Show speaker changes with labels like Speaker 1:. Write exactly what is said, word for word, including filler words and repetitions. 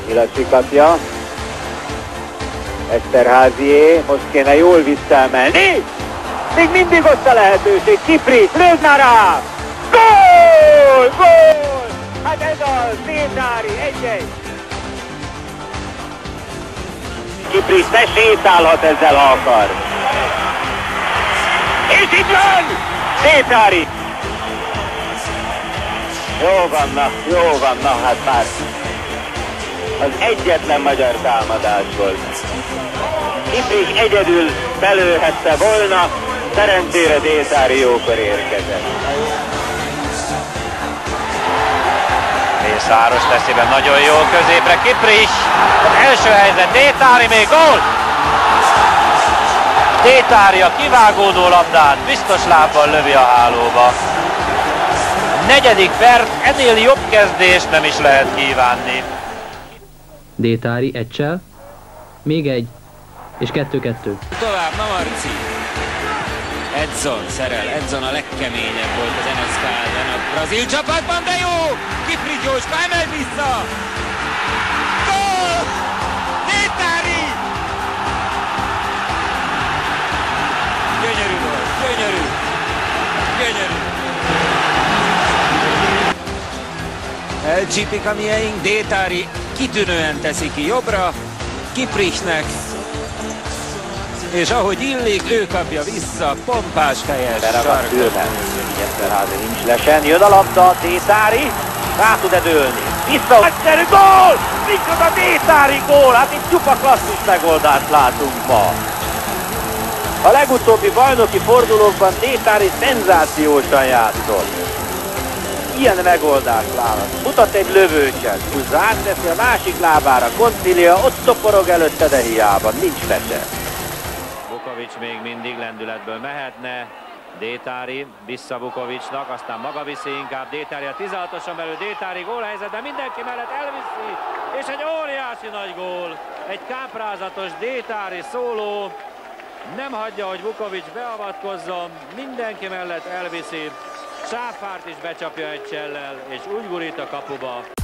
Speaker 1: Ilacsi kapja. Esterházié, most kéne jól visszaemelni. Még mindig ott a lehetőség. Kipri, lőd már rá! Gól! Gól! Hát ez az, Détári, egy-egy. Kipri ne sétálhat ezzel, ha akar. És itt van! Détári! Jó van, na, jó van, na, hát már az egyetlen magyar támadás volt. Kiprik egyedül belőhette volna, szerencsére Détári jókor érkezett.
Speaker 2: Mészáros teszi be nagyon jó középre, Kiprik, az első helyzet, Détári, még gól! Détári a kivágódó labdát biztos lábbal lövi a hálóba. Negyedik perc, ennél jobb kezdést nem is lehet kívánni.
Speaker 3: Détári egysel, még egy, és kettő-kettő.
Speaker 4: Tovább, na Marci. Edson szerel, Edson a legkeményebb volt az en es ká ellen a brazil csapatban, de jó! Kiprik Jóska emel vissza! Gól! Détári! Gyönyörű volt, gyönyörű! Gyönyörű! Elcsípik a mieink, Détári kitűnően teszi ki jobbra, Kipriknek, és ahogy illik, ő kapja vissza, pompás fejes sarkot.
Speaker 1: Esterházi nincs lesen, jön a labda, Détári, rá tud-e dőlni? Vissza, nagyszerű gól! Micsoda Détári gól! Hát itt csupa klasszis megoldást látunk ma. A legutóbbi bajnoki fordulókban Détári szenzációsan játszott. Ilyen megoldást választ. Mutat egy lövőcset, húzza, átteszi a másik lábára, Concilia, ott szoporog előtte, de hiába, nincs fese.
Speaker 2: Vukovics még mindig lendületből mehetne. Détári vissza Vukovicsnak, aztán maga viszi inkább Détári a tizenhatoson belül, Détári gólhelyzetben mindenki mellett elviszi, és egy óriási nagy gól. Egy káprázatos Détári szóló, nem hagyja, hogy Vukovics beavatkozzon, mindenki mellett elviszi. Sáfárt is becsapja egy csellel, és úgy gurít a kapuba.